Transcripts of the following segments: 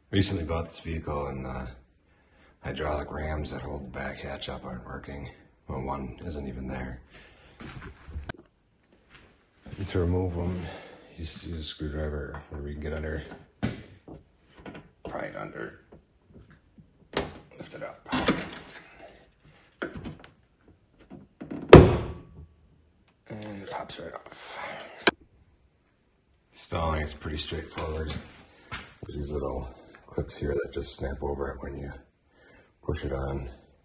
Recently bought this vehicle and the hydraulic rams that hold the back hatch up aren't working. Well, one isn't even there. And to remove them, you just use a screwdriver where we can get under, pry it under, lift it up. And it pops right off. Installing is pretty straightforward. There's these little clips here that just snap over it when you push it on.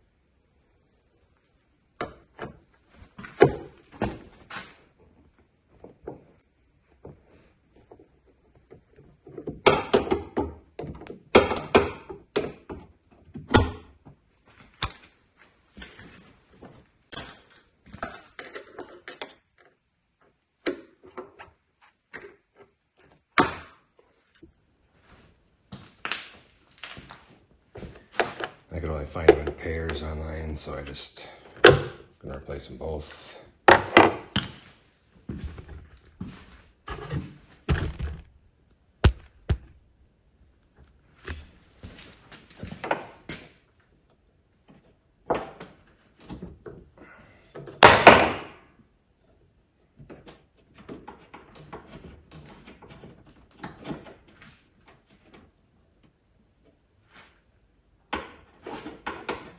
I could only find them in pairs online, so I just gonna replace them both.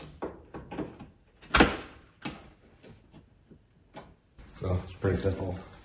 So it's pretty simple.